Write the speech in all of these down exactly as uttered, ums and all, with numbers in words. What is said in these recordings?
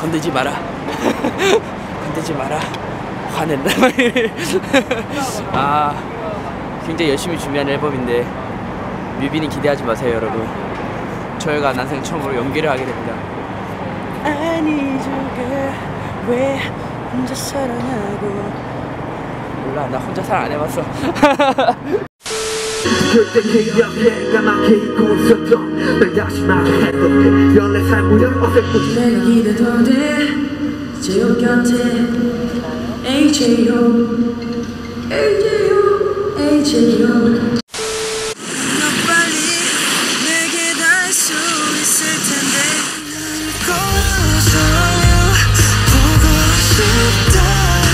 건들지 마라. 건들지 마라. 화낸다. 아, 굉장히 열심히 준비한 앨범인데 뮤비는 기대하지 마세요, 여러분. 저희가 난생 처음으로 연기를 하게 됩니다. 아니 저게 왜 혼자 사랑하고. 몰라, 나 혼자 사랑 안 해봤어. 그때 기억해 까맣게 잊고 있었던 널 다시 마주했던 연애 삶무려 어색하지 내가 기대도 돼 제오 곁에 에이제이오 에이제이오 에이제이오 너 빨리 내게 닿을 수 있을 텐데 고소 보고 싶다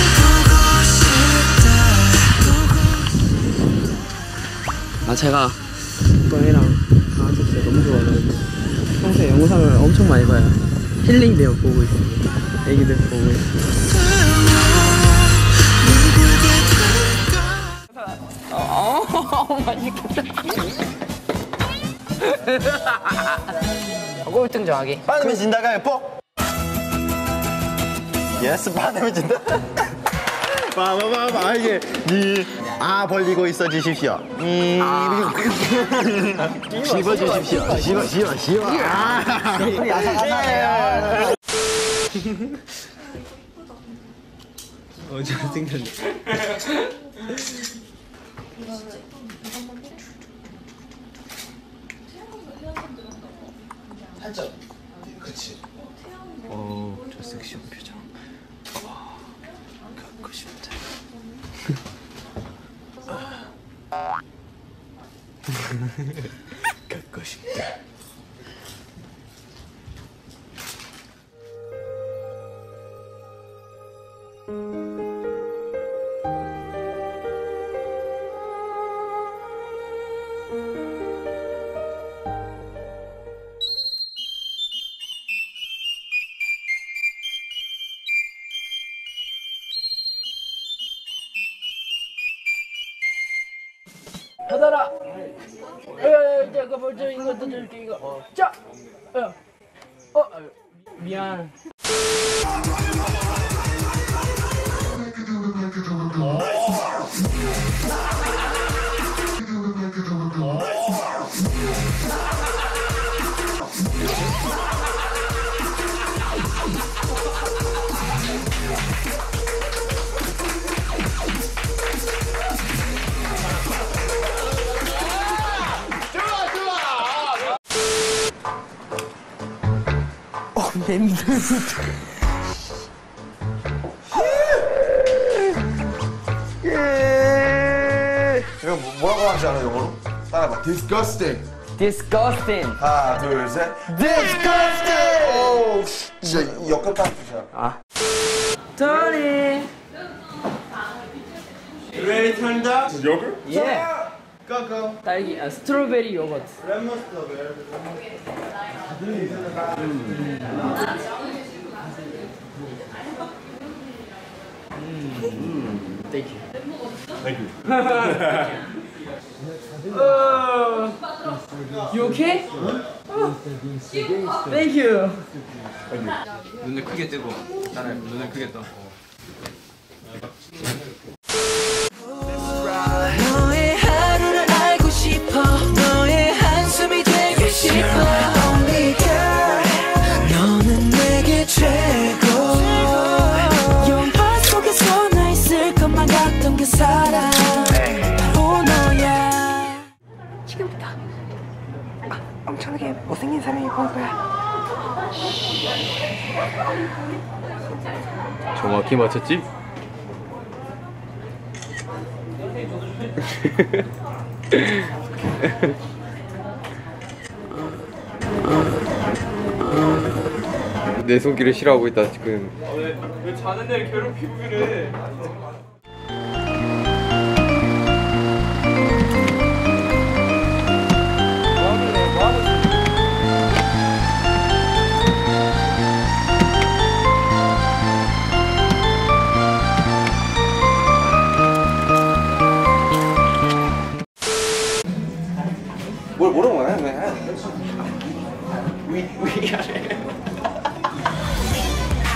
아, 제가 뻥이랑 강아지 진짜 너무 좋아하거든요. 평소에 영상을 엄청 많이 봐요. 힐링되어 보고 있습니다. 애기들 보고 있습니다. 어, 맛있겠다. 꼴등 정하기. 빠르면 진다가 예뻐? 예스, 빠르면 진다. 봐봐봐봐, 이게 아 벌리고 있어지십시오. 음, 씹어주십시오. 씹어, 씹어, 씹어. 아, 우리 아삭아삭해요. 어, 잘생겼네. 살짝, 그치. 오, 저 섹시한 표정. 와, 갖고 싶다. 갖고 싶다. 받아라. 어, 이제 그 먼저 이것도 줄게 이거. 어. 자, 어, 어, 미안. 냄새. 이거 뭐- 뭐라고 하는지 알아, 영어로? 따라해봐. Disgusting. Disgusting. 하나, 둘, 셋. Disgusting! 오, 진짜 역겹다. 아. 토니. You ready to turn down? Yogurt? 예. Go, go. 딸기, 아, 스트로베리 요거트. Lemon strawberry. 음. Thank you. Thank you. Uh, you okay? Oh. Thank you. 눈을 크게 뜨고 나를 눈을 크게 떠. 너의 하루를 알고 싶어 너의 한숨이 되고 싶어 Only girl 너는 내게 최고 영화 속에서 나 있을 것만 같던 그 사람 바로 너야 지금부터 아, 엄청나게 못생긴 사람이 보일 거야. 정확히 맞췄지? 내 손길을 싫어하고 있다 지금. 왜, 왜 자는 애를 괴롭히고 그래? 뭘 뭐라고 말해? 왜? 위, 위아래.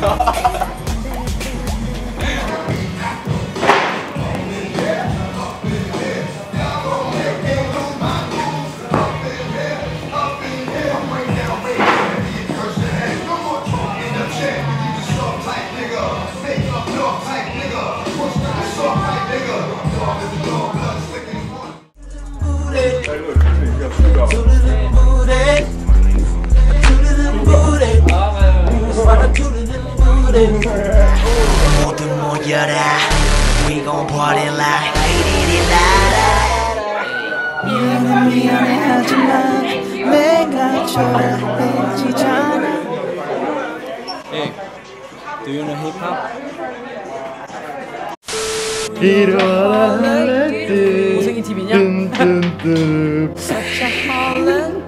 모두 모여라 We gon' party like 미안해 미안해 하지만 내가 초라해지잖아. Hey, do you know hip hop? 일어나라 고생이 팀이냐? 뜬뜬뜬 Such a Holland.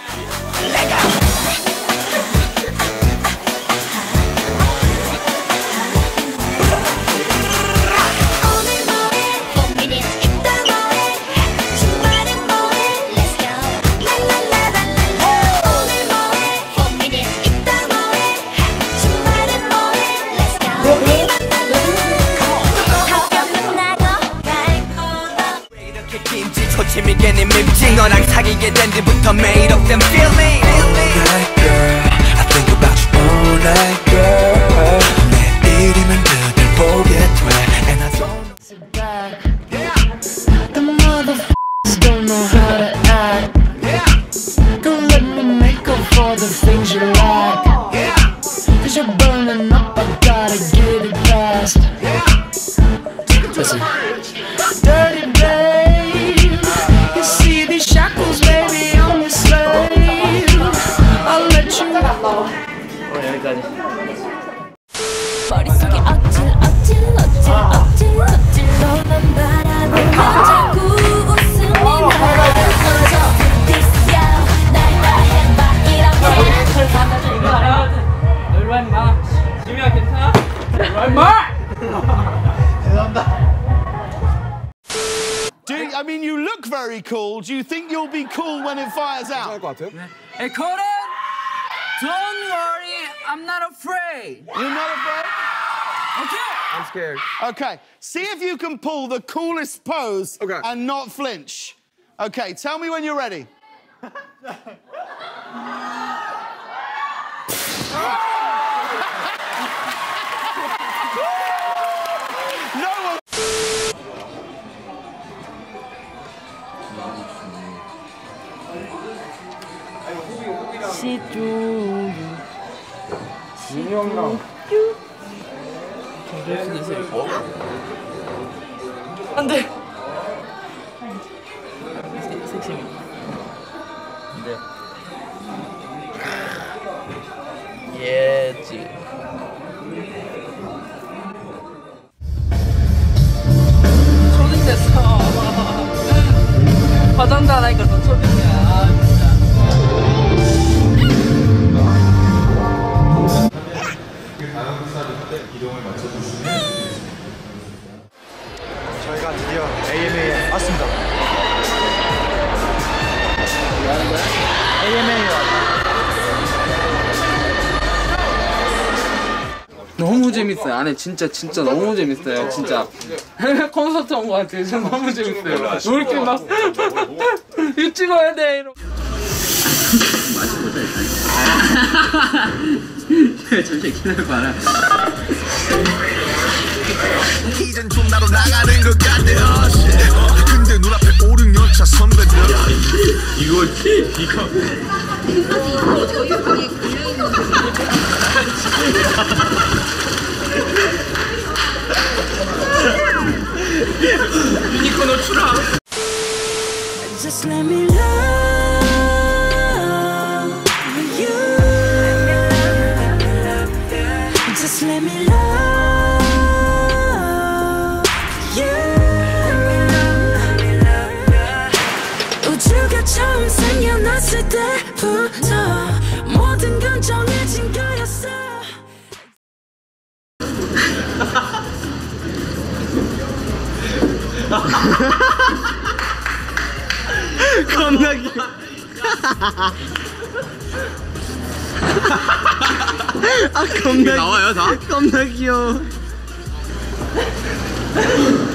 재미있게 밉지 너랑 사귀게 된 뒤부터 made of them feeling All night girl I think about you all night girl 내일이면 그댈 보게 돼 And I don't The motherfuckers don't know how to act. Don't let me make up for the things you like. Cause you're burning up, I gotta get it fast. Listen. Dirty babe, you see these shackles, baby, I'm your slave. I'll let you 오늘 여기까지. 머릿속에 어찔 어찔 어찔 어찔 어찔 너만 바라보면 자꾸 웃음이 나. This girl 날 다 해봐 이렇게. 너 일로 와 임마. 지민아 괜찮아? 일로 와 임마. Do you, I mean, you look very cool. Do you think you'll be cool when it fires out? Hey Conan, don't worry, I'm not afraid. You're not afraid? Okay. I'm scared. Okay, see if you can pull the coolest pose Okay. and not flinch. Okay, tell me when you're ready. No one. 안돼. 섹시미. 안돼. 예지. 초딩됐어. 화장도 안 하니까 더 초딩이야. 아, 진짜. 저희가 드디어 에이엠에이에 왔습니다. 뭐 하는 거야? 에이엠에이에 왔다. 너무 재밌어요. 안에 진짜 진짜 너무 재밌어요. 진짜 해외 콘서트 온 것 같아요. 진짜 너무 재밌어요. 왜 이렇게 막 이거 찍어야 돼 이러. 잠시 기다려봐라. 이젠 좀 나로 나가는 것 같아 근데 눈앞에 오, 육 년차 선배들 이거 이거. 유니콘으로 추라. Just let me love you. Just let me love you. 우주가 처음 생겨났을 때부터 모든 건 정해진 거였어. 겁나 귀여워. 아 겁나 나와요 다? 겁나 귀여워.